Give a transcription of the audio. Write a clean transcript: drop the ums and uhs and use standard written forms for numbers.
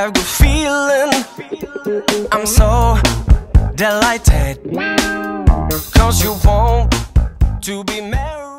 have good feeling. I'm so delighted, 'cause you want to be married.